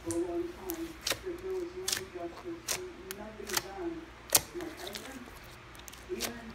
for a long time, that there was no justice, nothing done. I'm like, I even